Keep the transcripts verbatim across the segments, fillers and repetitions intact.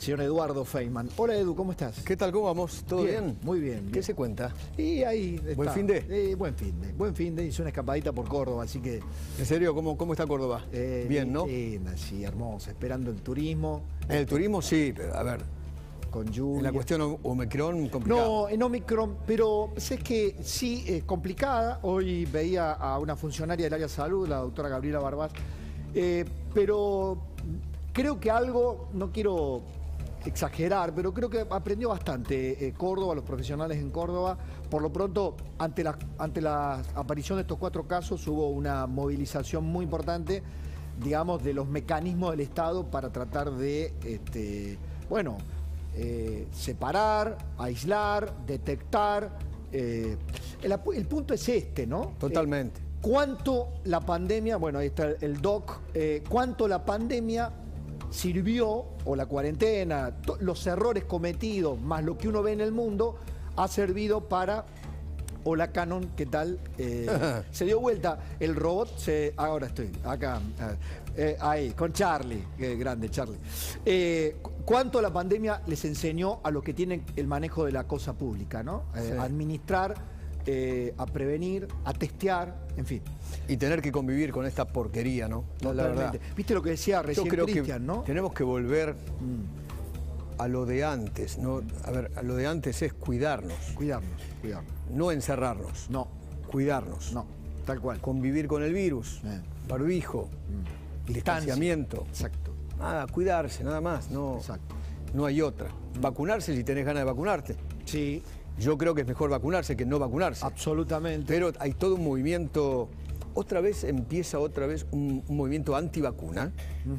señor Eduardo Feynman. Hola Edu, ¿cómo estás? ¿Qué tal? ¿Cómo vamos? ¿Todo bien? bien? Muy bien. ¿Qué bien. se cuenta? Y ahí está. ¿Buen fin de? Eh, buen fin de. Buen fin de. Hice una escapadita por Córdoba, así que... ¿En serio? ¿Cómo, cómo está Córdoba? Eh, bien, ¿no? Linda, sí, hermosa. Esperando el turismo. En el turismo sí, pero a ver, Con lluvia. en la cuestión Omicron, complicado. No, en Omicron, pero es que sí, es complicada. Hoy veía a una funcionaria del área de salud, la doctora Gabriela Barbás, eh, pero creo que algo, no quiero exagerar, pero creo que aprendió bastante eh, Córdoba, los profesionales en Córdoba. Por lo pronto, ante la, ante la aparición de estos cuatro casos, hubo una movilización muy importante, digamos, de los mecanismos del Estado para tratar de, este, bueno, eh, separar, aislar, detectar. Eh, el, el punto es este, ¿no? Totalmente. Eh, ¿Cuánto la pandemia, bueno, ahí está el doc, eh, cuánto la pandemia sirvió, o la cuarentena, los errores cometidos, más lo que uno ve en el mundo, ha servido para... Hola Canon, ¿qué tal? Eh, se dio vuelta, el robot se... Ahora estoy, acá, eh, ahí, con Charlie, qué grande Charlie. Eh, ¿Cuánto la pandemia les enseñó a los que tienen el manejo de la cosa pública, ¿no? Eh, sí. A administrar, eh, a prevenir, a testear, en fin. Y tener que convivir con esta porquería, ¿no? No, la verdad. ¿Viste lo que decía recién Yo creo Cristian, que no? tenemos que volver Mm. a lo de antes, ¿no? A ver, a lo de antes es cuidarnos. Cuidarnos, cuidarnos. No encerrarnos. No. Cuidarnos. No, tal cual. Convivir con el virus. Eh. Barbijo. Mm. Distanciamiento. Exacto. Nada, cuidarse, nada más. No, Exacto. no hay otra. Vacunarse si tenés ganas de vacunarte. Sí, Yo creo que es mejor vacunarse que no vacunarse. absolutamente. Pero hay todo un movimiento, otra vez empieza otra vez un, un movimiento antivacuna,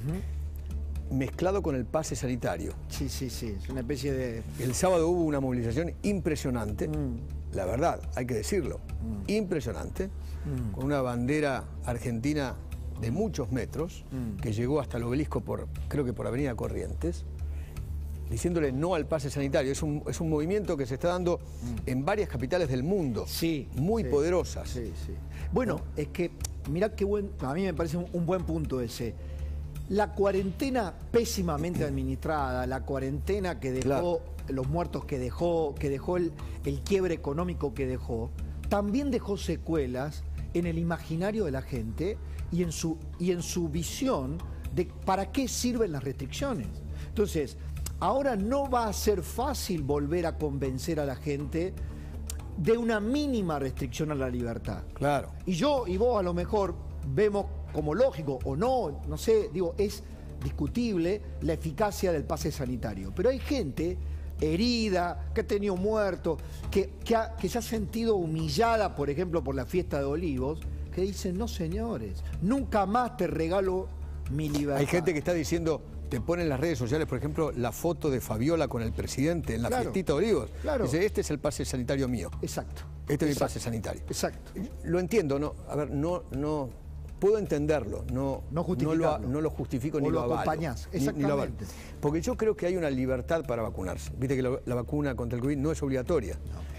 Uh-huh. mezclado con el pase sanitario. Sí, sí, sí, es una especie de... El sábado hubo una movilización impresionante, Mm. la verdad, hay que decirlo, Mm. impresionante, Mm. con una bandera argentina de muchos metros, Mm. que llegó hasta el obelisco por, creo que por Avenida Corrientes, diciéndole no al pase sanitario. Es un, es un movimiento que se está dando en varias capitales del mundo, Sí. muy sí, poderosas. Sí, sí. Bueno, es que, mirá qué buen... A mí me parece un, un buen punto ese. La cuarentena pésimamente administrada, la cuarentena que dejó, Claro. los muertos que dejó, que dejó el, el quiebre económico que dejó, también dejó secuelas en el imaginario de la gente y en su, y en su visión de para qué sirven las restricciones. Entonces, ahora no va a ser fácil volver a convencer a la gente de una mínima restricción a la libertad. Claro. Y yo y vos a lo mejor vemos como lógico o no, no sé, digo, es discutible la eficacia del pase sanitario. Pero hay gente herida, que ha tenido muertos, que, que, ha- que se ha sentido humillada, por ejemplo, por la fiesta de Olivos, que dicen, no señores, nunca más te regalo mi libertad. Hay gente que está diciendo, te pone en las redes sociales, por ejemplo, la foto de Fabiola con el presidente en la Claro. fiestita de Olivos. Claro. Dice, este es el pase sanitario mío. Exacto. Este es mi Exacto. pase sanitario. Exacto. Lo entiendo, no, a ver, no, no, puedo entenderlo, no, No no, lo, justificarlo. no lo justifico O ni lo lo avalo. acompañás, Ni- ni lo avalo. exactamente. Porque yo creo que hay una libertad para vacunarse. Viste que la, la vacuna contra el COVID no es obligatoria.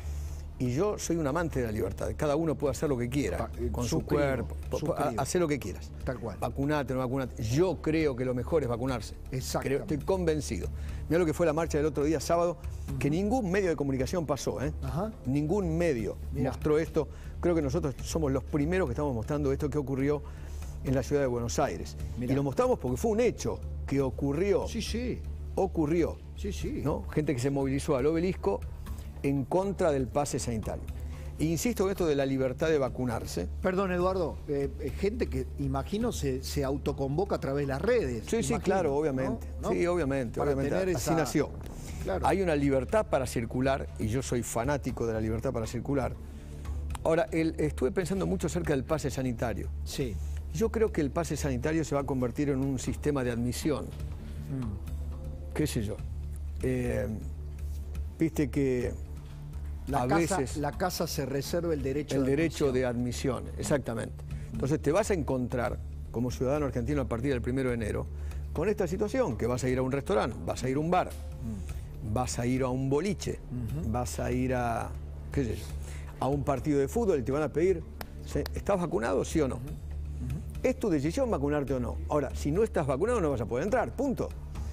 Y yo soy un amante de la libertad. Cada uno puede hacer lo que quiera Pa- eh, con su suscribo, cuerpo. po- po- suscribo. Hacer lo que quieras. Tal cual. Vacunate, no vacunate. Yo creo que lo mejor es vacunarse. Exactamente. Creo, estoy convencido. Mira lo que fue la marcha del otro día, sábado, que ningún medio de comunicación pasó, ¿eh? Ajá. Ningún medio Mirá. mostró esto. Creo que nosotros somos los primeros que estamos mostrando esto que ocurrió en la ciudad de Buenos Aires. Mirá. Y lo mostramos porque fue un hecho que ocurrió. Sí, sí. Ocurrió. Sí, sí. ¿No? Gente que se movilizó al obelisco en contra del pase sanitario. E insisto en esto de la libertad de vacunarse. Perdón, Eduardo, eh, eh, gente que imagino se, se autoconvoca a través de las redes. Sí, sí, imagino, claro, obviamente. ¿no? Sí, obviamente, Para obviamente. tener Así esa- nació. Claro. Hay una libertad para circular, y yo soy fanático de la libertad para circular. Ahora, el- estuve pensando mucho acerca del pase sanitario. Sí. Yo creo que el pase sanitario se va a convertir en un sistema de admisión. Mm. ¿Qué sé yo? Eh, Viste que La, a casa, veces la casa se reserva el derecho el de derecho admisión. de admisión, exactamente. Entonces te vas a encontrar, como ciudadano argentino a partir del primero de enero, con esta situación, que vas a ir a un restaurante, vas a ir a un bar, vas a ir a un boliche, vas a ir a, qué sé yo, a un partido de fútbol y te van a pedir, ¿sí? ¿Estás vacunado, sí o no? Es tu decisión vacunarte o no. Ahora, si no estás vacunado no vas a poder entrar, punto.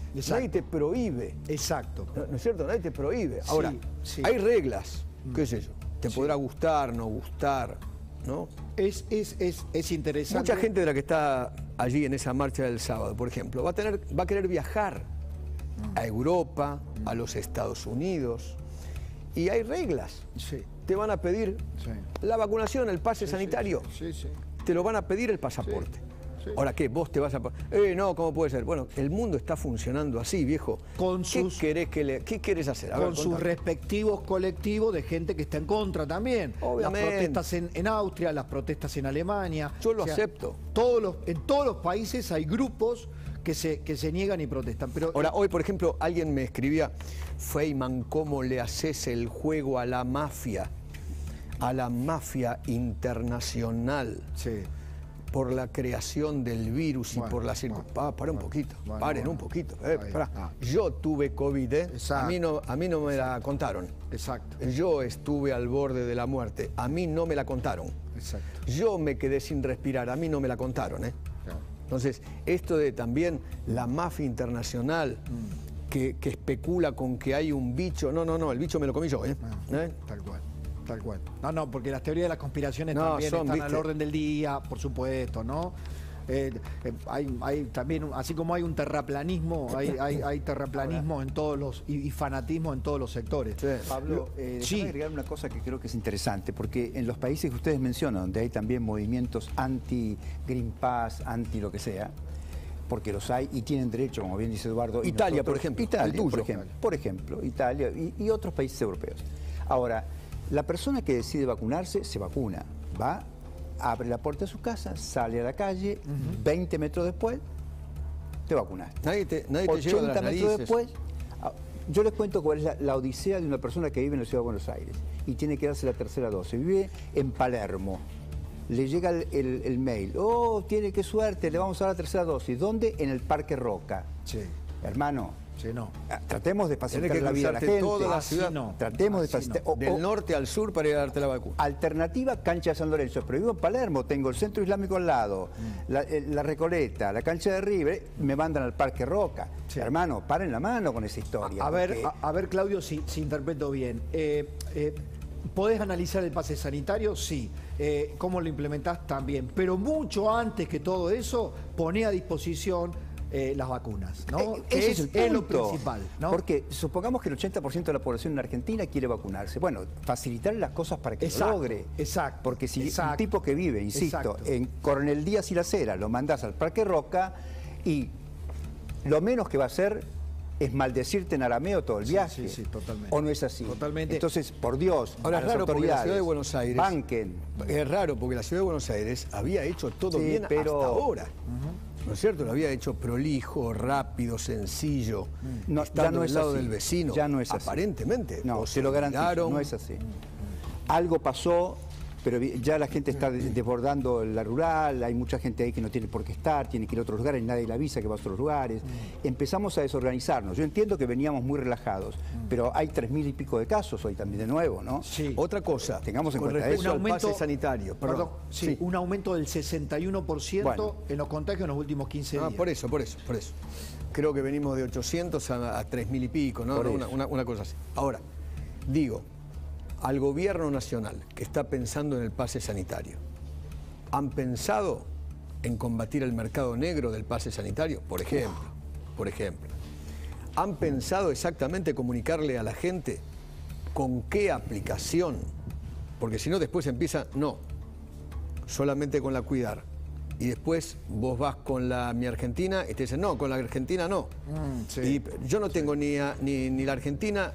Exacto. Nadie te prohíbe. Exacto. ¿No, ¿no es cierto? Nadie te prohíbe. Ahora, Sí, sí. hay reglas. ¿Qué es eso? Te Sí. podrá gustar, no gustar, ¿no? Es, es, es, es interesante. Mucha gente de la que está allí en esa marcha del sábado, por ejemplo, va a, tener, va a querer viajar a Europa, a los Estados Unidos, y hay reglas. Sí. Te van a pedir Sí. la vacunación, el pase Sí, sanitario. Sí, sí. Te lo van a pedir el pasaporte. Sí, sí. Ahora, ¿qué? ¿Vos te vas a...? Eh, no, ¿cómo puede ser? Bueno, el mundo está funcionando así, viejo. Con ¿Qué sus- querés que le... ¿Qué querés hacer? A ver, Con sus contame. respectivos colectivos de gente que está en contra también. Obviamente. Las protestas en, en Austria, las protestas en Alemania. Yo lo acepto. Todos los, en todos los países hay grupos que se, que se niegan y protestan. Pero Ahora, hoy, por ejemplo, alguien me escribía, Feynman, ¿cómo le haces el juego a la mafia? A la mafia internacional. sí. Por la creación del virus y Bueno, por la bueno, circunstancia. Ah, para un bueno, poquito, bueno, paren bueno. un poquito. eh, Ahí, pará. ah. Yo tuve COVID, ¿eh? Exacto. A mí no, a mí no me la contaron. Exacto. Yo estuve al borde de la muerte, a mí no me la contaron. Exacto. Yo me quedé sin respirar, a mí no me la contaron, ¿eh? Claro. Entonces, esto de también la mafia internacional que, que especula con que hay un bicho, no, no, no, el bicho me lo comí yo, ¿eh? Ah, ¿Eh? Tal cual. Tal cual. No, no, porque las teorías de las conspiraciones No, también son, están ¿viste? al orden del día, por supuesto, ¿no? Eh, eh, hay, hay también, un- así como hay un terraplanismo, hay, hay, hay terraplanismo en todos los, y, y fanatismo en todos los sectores. Sí. Pablo, eh, déjame Sí. agregar una cosa que creo que es interesante, porque en los países que ustedes mencionan, donde hay también movimientos anti-Green Pass, anti lo que sea, porque los hay y tienen derecho, como bien dice Eduardo. y Italia, nosotros- por ejemplo, Italia, el tuyo. por ejemplo, por ejemplo, Italia y, y otros países europeos. Ahora, la persona que decide vacunarse, se vacuna, va, abre la puerta de su casa, sale a la calle, veinte metros después, te vacunaste. Nadie te, nadie te lleva de las ochenta metros narices. después, ah, yo les cuento cuál es la, la odisea de una persona que vive en la ciudad de Buenos Aires y tiene que darse la tercera dosis. Vive en Palermo. Le llega el, el- el mail. Oh, tiene qué suerte, le vamos a dar la tercera dosis. ¿Dónde? En el Parque Roca. Sí, Hermano, sí, no. ah, tratemos de Tenés facilitar que la vida a la cruzarte gente. toda la Así ciudad. no. Tratemos de Así facilitar. no. o- Del o- norte al sur para ir a darte la vacuna. Alternativa, cancha de San Lorenzo. Pero vivo en Palermo, tengo el centro islámico al lado, la, eh, la Recoleta, la cancha de River, me mandan al Parque Roca. Sí. Hermano, paren la mano con esa historia. A ver, porque- a, a ver, Claudio, si, si interpreto bien. Eh, eh, ¿Podés analizar el pase sanitario? Sí. Eh, ¿Cómo lo implementás? También. Pero mucho antes que todo eso, poné a disposición eh, las vacunas, ¿no? Eh, Que ese es, es, el es lo punto. principal, ¿no? Porque supongamos que el ochenta por ciento de la población en Argentina quiere vacunarse. Bueno, facilitar las cosas para que Exacto, lo logre. exacto, Porque si exacto. un tipo que vive, insisto, Exacto. en Coronel Díaz y La Cera, lo mandás al Parque Roca y lo menos que va a hacer es maldecirte en arameo todo el Sí, viaje. sí, sí, totalmente. ¿O no es así? Totalmente. Entonces, por Dios, Ahora a es las raro porque la autoridades, ciudad de Buenos Aires. banquen. Es raro porque la ciudad de Buenos Aires había hecho todo Sí, bien pero- hasta ahora. ¿No es cierto? Lo había hecho prolijo, rápido, sencillo, No, estando ya no del es lado así. del vecino. Ya no es así. Aparentemente. No, O se lo garantizo, olvidaron. no es así. Algo pasó, pero vi- ya la gente está de- desbordando la rural, hay mucha gente ahí que no tiene por qué estar, tiene que ir a otros lugares, nadie le avisa que va a otros lugares. Empezamos a desorganizarnos. Yo entiendo que veníamos muy relajados, pero hay tres mil y pico de casos hoy también de nuevo, ¿no? Sí. Otra cosa, Tengamos en con cuenta respecto eso. al pase sanitario. Perdón, Perdón. sí, Sí. un aumento del sesenta y uno por ciento Bueno. en los contagios en los últimos quince Ah, días. por eso, por eso, por eso. Creo que venimos de ochocientos a, a tres mil y pico, ¿no? Por No, eso. una, una- una cosa así. Ahora, digo, al gobierno nacional que está pensando en el pase sanitario, ¿han pensado en combatir el mercado negro del pase sanitario? Por ejemplo, por ejemplo. ¿Han pensado exactamente comunicarle a la gente con qué aplicación? Porque si no, después empieza, no, solamente con la Cuidar. Y después vos vas con la Mi Argentina y te dicen, no, con la Argentina no. Mm, sí. Y yo no tengo ni, a- ni, ni la Argentina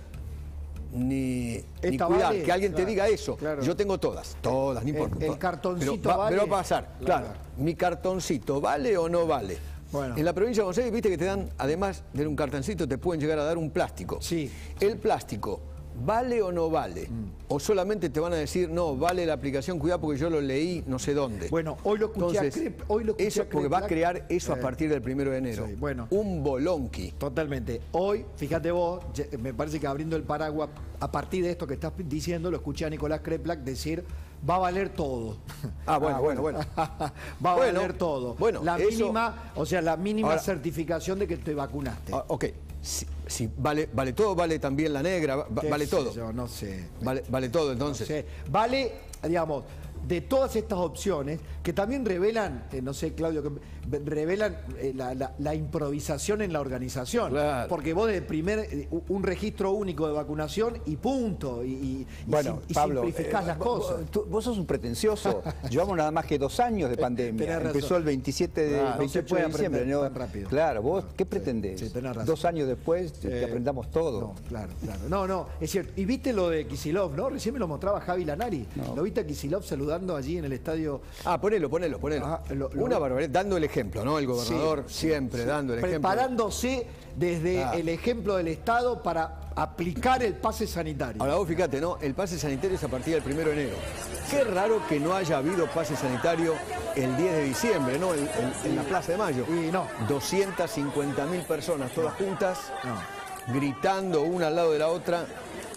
ni, ni Esta Cuidar. vale, Que alguien claro, te diga eso. claro. Yo tengo todas, todas, no importa. El- el todas. cartoncito pero va, vale. pero va a pasar, Claro. claro. ¿Mi cartoncito vale o no vale? Bueno. En la provincia de Buenos Aires, viste que te dan, además de un cartoncito, te pueden llegar a dar un plástico. Sí. El plástico, ¿vale o no vale? O solamente te van a decir, no, vale la aplicación, cuidado porque yo lo leí no sé dónde. Bueno, hoy lo escuché a Entonces, Crep- hoy lo escuché eso, a porque va a Crep- crear eso a Eh, partir del primero de enero. sí, bueno. Un bolonqui. Totalmente. Hoy, fíjate vos, ye- me parece que abriendo el paraguas, a partir de esto que estás diciendo, lo escuché a Nicolás Kreplak decir, va a valer todo. Ah, bueno, bueno, bueno. Va a Bueno, valer todo. bueno, la eso- mínima, o sea, la mínima Ahora- certificación de que te vacunaste. Ah, ok, si, si vale, vale todo, vale también la negra, va- ¿Qué vale sé todo. yo? No sé. Vale, vale todo No entonces. sé. Vale, digamos, de todas estas opciones, que también revelan, eh, no sé, Claudio, que revelan eh, la, la- la improvisación en la organización. Claro. Porque vos de primer, eh, un registro único de vacunación y punto. Y, y- y Bueno, sim- y Pablo, simplificás eh, las vos- cosas. tú- vos sos un pretencioso. Llevamos nada más que dos años de pandemia. Tenés razón. Empezó el veintisiete de, Ah, no se veintiocho puede de diciembre. aprender ¿no? tan rápido. Claro, vos, No, ¿qué sí, pretendés? sí, tenés razón. Dos años después que Eh, aprendamos todo. No, claro, claro. No, no, es cierto. Y viste lo de Kicillof, ¿no? Recién me lo mostraba Javi Lanari. No. ¿Lo viste a Kicillof saludando allí en el estadio? Ah, ponelo, ponelo, ponelo. Ah, lo- lo- Una barbaridad, dando el ejemplo, ¿no? El gobernador Sí, siempre sí. dando el ejemplo. Preparándose desde Ah. el ejemplo del Estado para aplicar el pase sanitario. Ahora vos fíjate, ¿no? El pase sanitario es a partir del primero de enero. Qué raro que no haya habido pase sanitario el diez de diciembre, ¿no? En, en- en la Plaza de Mayo. Y no. doscientas cincuenta mil personas, todas juntas, No. gritando una al lado de la otra,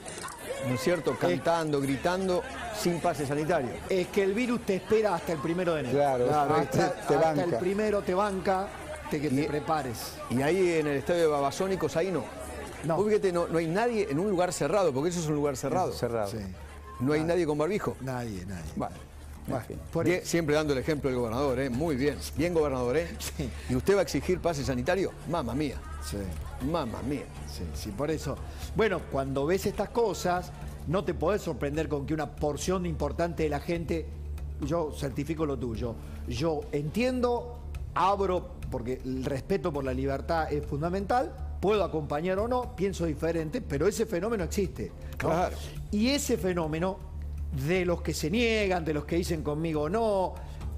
¿no es cierto? Cantando, gritando, sin pase sanitario. Es que el virus te espera hasta el primero de enero. Claro, hasta, te- te hasta banca. el primero te banca, te, que te Y- prepares. Y ahí en el estadio de Babasónicos, ahí no. No. Vos fíjate, no, no hay nadie en un lugar cerrado, porque eso es un lugar cerrado. Cerrado. Sí. No hay nadie con barbijo. Nadie, nadie. Bueno, Bueno, fin. por bien, eso. siempre dando el ejemplo del gobernador, ¿eh? Muy bien. Bien, gobernador, ¿eh? Sí. ¿Y usted va a exigir pase sanitario? Mamma mía, Sí. mamma mía. Sí, sí, por eso. Bueno, cuando ves estas cosas, no te podés sorprender con que una porción importante de la gente, yo certifico lo tuyo, yo entiendo, abro, porque el respeto por la libertad es fundamental, puedo acompañar o no, pienso diferente, pero ese fenómeno existe. ¿no? Claro. Y ese fenómeno, de los que se niegan, de los que dicen conmigo no,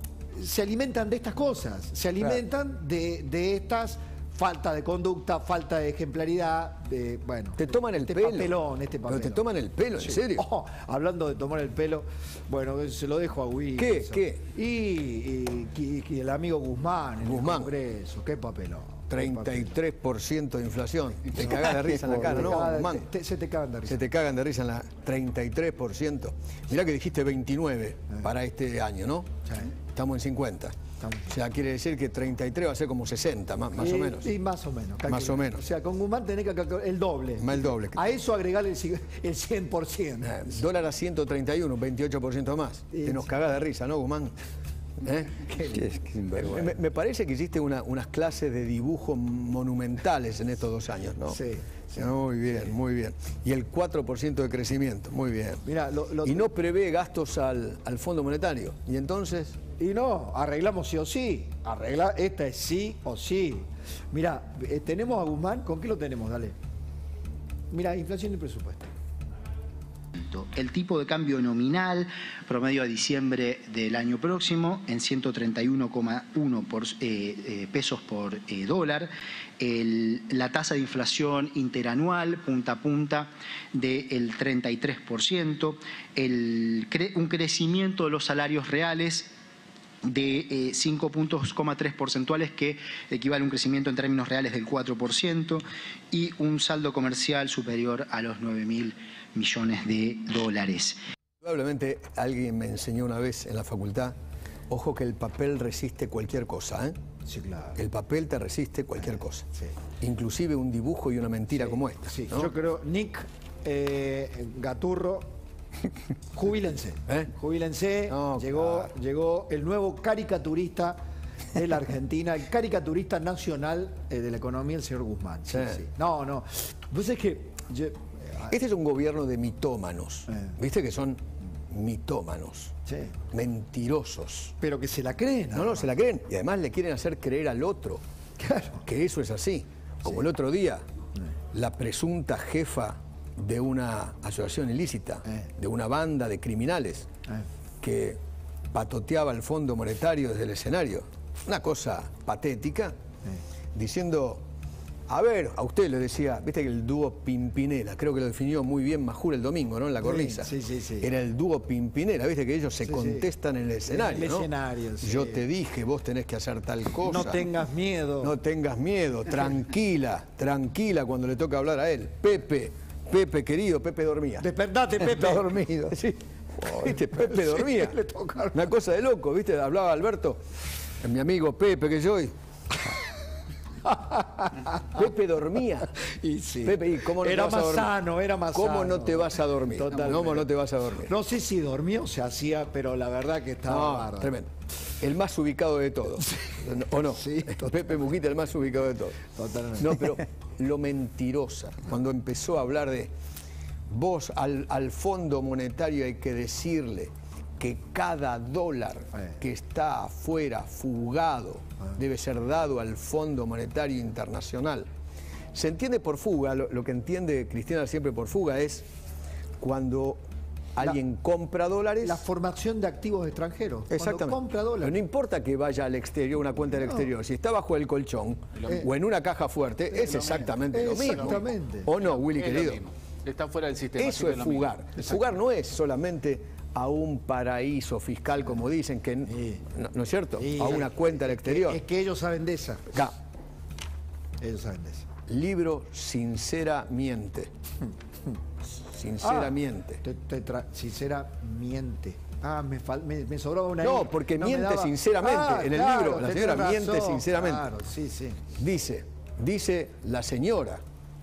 se alimentan de estas cosas, se alimentan de, de estas falta de conducta, falta de ejemplaridad, de, bueno. Te toman el este pelo. papelón, este Pero papelón. te toman el pelo, ¿en Sí. serio? Oh, hablando de tomar el pelo, bueno, se lo dejo a Wilson. ¿Qué? ¿Qué? Y, y- y- y el amigo Guzmán en Guzmán. el Congreso, qué papelón. qué treinta y papelón. tres por ciento de inflación. Te cagás de risa en la cara, Te ¿no, cagan- Guzmán? te- te- se te cagan de risa. Se te cagan de risa en la treinta y tres por ciento. Mirá que dijiste veintinueve para este año, ¿no? Sí. Estamos en cincuenta. Estamos. O sea, quiere decir que treinta y tres va a ser como sesenta, más, más o Y- menos. Y más o menos. Más o menos. O sea, con Guzmán tenés que calcular el doble. Más el doble. A eso agregarle el, ci- el cien por ciento. Eh, dólar a ciento treinta y uno, un veintiocho por ciento más. Sí, Te nos sí. cagás de risa, ¿no, Guzmán? ¿Eh? Qué- qué sinvergüenza. Me, me parece que hiciste una- unas clases de dibujo monumentales en estos dos años, ¿no? Sí, sí. Muy bien, muy bien. Y el cuatro por ciento de crecimiento, muy bien. Mirá, lo- lo- y no prevé gastos al, al Fondo Monetario. Y entonces, Y no, arreglamos sí o sí. Arregla, esta es sí o sí. Mira, tenemos a Guzmán, ¿con qué lo tenemos? Dale. Mira, inflación y presupuesto. El tipo de cambio nominal promedio a diciembre del año próximo en ciento treinta y uno coma uno por, eh, eh, pesos por eh, dólar. El- la tasa de inflación interanual punta a punta del treinta y tres por ciento. El, cre- un crecimiento de los salarios reales de eh, cinco puntos coma tres porcentuales, que equivale a un crecimiento en términos reales del cuatro por ciento, y un saldo comercial superior a los nueve mil millones de dólares. probablemente alguien me enseñó una vez en la facultad, ojo que el papel resiste cualquier cosa, ¿eh? Sí, claro. El papel te resiste cualquier cosa. Sí. Inclusive un dibujo y una mentira como esta. Sí, ¿no? yo creo, Nick, eh, Gaturro, jubílense. ¿Eh? Jubílense. No, llegó, claro. llegó el nuevo caricaturista de la Argentina, el caricaturista nacional eh, de la economía, el señor Guzmán. Sí, Sí. sí. No, no. Pues es que. yo- Este es un gobierno de mitómanos. Eh. ¿Viste que son mitómanos? sí. Mentirosos. Pero que se la creen. No, no, se la creen. Y además le quieren hacer creer al otro Claro. que eso es así. Como el otro día, Eh. la presunta jefa de una asociación ilícita, Eh. de una banda de criminales, Eh. que patoteaba el Fondo Monetario desde el escenario. Una cosa patética, diciendo, a ver, a usted le decía, viste que el dúo Pimpinela, creo que lo definió muy bien Majura el domingo, ¿no? En la cornisa. sí, sí, sí. Era el dúo Pimpinela, viste que ellos se Sí, sí. contestan en el escenario, En el ¿no? escenario, sí. Yo te dije, vos tenés que hacer tal cosa. No tengas miedo. No tengas miedo, tranquila, tranquila cuando le toca hablar a él. Pepe, Pepe querido, Pepe dormía. Despertate, Pepe. Está dormido. Sí. ¿Viste? Pepe dormía. Sí, le tocaron. Una cosa de loco, ¿viste? Hablaba Alberto, mi amigo Pepe, que yo. Y... Pepe dormía. Y sí. Pepe, ¿y cómo no era te vas más a dormir? sano, era más ¿Cómo sano. no te vas a dormir? Totalmente. ¿Cómo no te vas a dormir? No sé si dormía o se hacía, pero la verdad que estaba No, bárbaro. tremendo. El más ubicado de todos. ¿O no? Sí, Pepe Mujica, el más ubicado de todos. Totalmente. No, pero lo mentirosa, cuando empezó a hablar de vos al, al Fondo Monetario hay que decirle que cada dólar Eh. que está afuera fugado debe ser dado al Fondo Monetario Internacional. Se entiende por fuga, lo, lo que entiende Cristina siempre por fuga es cuando alguien compra dólares. La formación de activos extranjeros. Cuando Exactamente. compra Pero dólares. no importa que vaya al exterior, una cuenta del No. exterior. Si está bajo el colchón Eh. o en una caja fuerte, es exactamente lo mismo. Exactamente. ¿O no, Willy, Es lo querido? mismo. Está fuera del sistema. Eso siempre es lo mismo. fugar. Fugar no es solamente a un paraíso fiscal, como dicen, que Sí. no, ¿no es cierto? Sí, a una es- cuenta al exterior. Es que ellos saben de esa. Acá, Ellos saben de esa. libro Sinceramente. Sinceramente. Ah, te- te tra- sincera miente. Ah, me, fal- me, me sobraba una No, I. porque me miente daba- sinceramente. Ah, En el claro, libro, la tenés señora miente razón. sinceramente. Claro, sí, sí. Dice, dice la señora,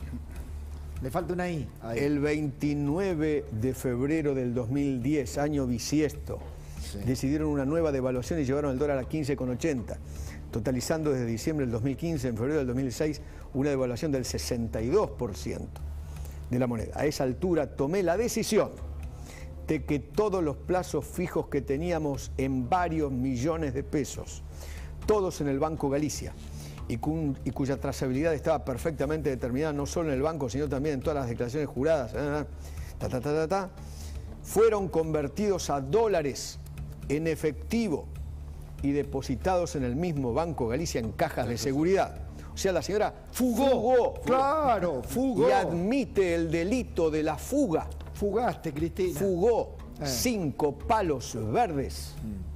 Le falta una I. Ahí. el veintinueve de febrero del dos mil diez, año bisiesto, Sí. decidieron una nueva devaluación y llevaron el dólar a quince con ochenta, totalizando desde diciembre del dos mil quince, en febrero del dos mil dieciséis, una devaluación del sesenta y dos por ciento de la moneda. A esa altura tomé la decisión de que todos los plazos fijos que teníamos en varios millones de pesos, todos en el Banco Galicia, y, cun- y cuya trazabilidad estaba perfectamente determinada no solo en el banco, sino también en todas las declaraciones juradas, eh, ta, ta, ta, ta, ta, fueron convertidos a dólares en efectivo y depositados en el mismo Banco Galicia en cajas de seguridad. O sea, la señora fugó, fugó, Claro, fugó. y admite el delito de la fuga. Fugaste, Cristina. Fugó Eh. cinco palos verdes.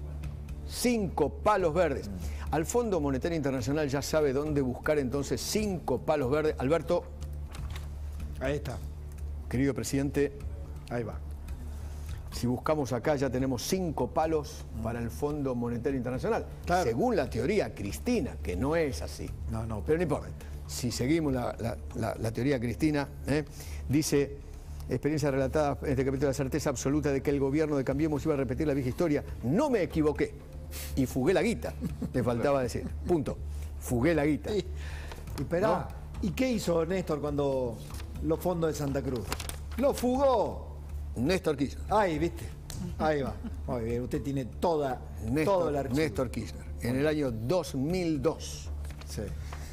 Cinco palos verdes. Al Fondo Monetario Internacional ya sabe dónde buscar entonces cinco palos verdes. Alberto, Ahí está. querido presidente, Ahí va. si buscamos acá ya tenemos cinco palos para el Fondo Monetario Internacional. Claro. Según la teoría Cristina, que no es así. No, no, Pero no importa. Si seguimos la, la- la- la teoría Cristina, ¿eh? dice, experiencia relatada en este capítulo, la certeza absoluta de que el gobierno de Cambiemos iba a repetir la vieja historia. No me equivoqué. Y fugué la guita. Le faltaba decir. Punto. Fugué la guita. Y, y esperá, ¿y qué hizo Néstor cuando los fondos de Santa Cruz? Lo fugó. Néstor Kirchner. Ahí, ¿viste? Ahí va. Muy bien, usted tiene toda, todo el Néstor, archivo. Néstor Kirchner. En el año dos mil dos. Sí.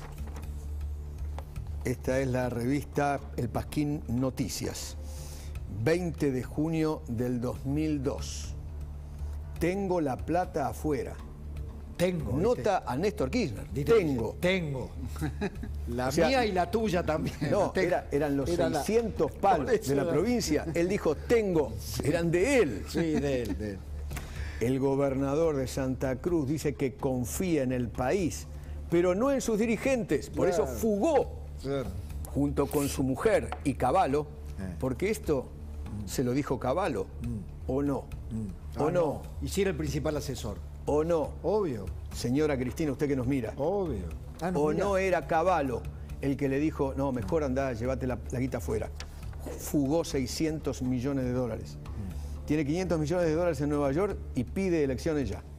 Esta es la revista El Pasquín Noticias. veinte de junio del dos mil dos. Tengo la plata afuera. Tengo. ¿viste? Nota a Néstor Kirchner. ¿Viste? Tengo. Tengo. La O sea, mía y la tuya también. No, Tengo. era- eran los Era la- seiscientos palos Por eso de la era- provincia. Él dijo, tengo. Eran de él. Sí, de él, de él. El gobernador de Santa Cruz dice que confía en el país, pero no en sus dirigentes. Por eso Claro. fugó Claro. junto con su mujer y Cavallo, Eh. porque esto se lo dijo Cavallo, o no, o Ah, no, Y si era el principal asesor. o no. Obvio, Señora Cristina, usted que nos mira, obvio. Ah, o mirá. no era Cavallo el que le dijo, no, mejor andá, llévate la, la guita afuera. Fugó seiscientos millones de dólares. Tiene quinientos millones de dólares en Nueva York y pide elecciones ya.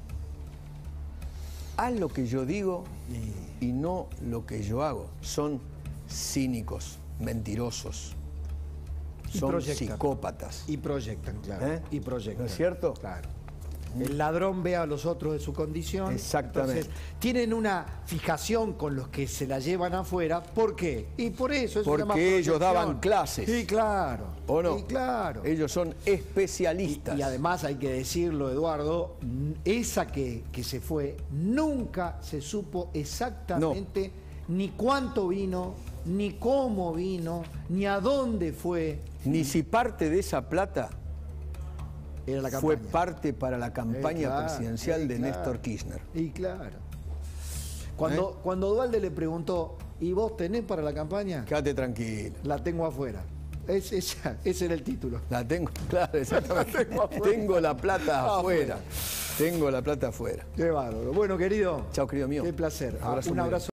Haz lo que yo digo y no lo que yo hago. Son cínicos, mentirosos. Y Son proyectan. psicópatas. Y proyectan, claro. ¿Eh? Y proyectan. ¿No es cierto? Claro. El ladrón ve a los otros de su condición. Exactamente. Entonces, tienen una fijación con los que se la llevan afuera. ¿Por qué? Y por eso. eso se Porque llama ellos proyección. daban clases. Sí, claro. ¿O no? Sí, claro. Ellos son especialistas. Y, y además hay que decirlo, Eduardo, n- esa que, que se fue, nunca se supo exactamente ni cuánto vino, ni cómo vino, ni a dónde fue. Ni si parte de esa plata Era la fue campaña. parte para la campaña Eh, claro, presidencial eh, de claro. Néstor Kirchner. Y claro. Cuando, ¿Eh? cuando Dualde le preguntó, ¿y vos tenés para la campaña? Quédate tranquilo. La tengo afuera. es, esa, ese era el título. La tengo, claro, exactamente. tengo afuera. Tengo la plata Ah, afuera. afuera. Tengo la plata afuera. Qué bárbaro. Bueno, querido. Chao, querido mío. Qué placer. Abrazo Un muy abrazo.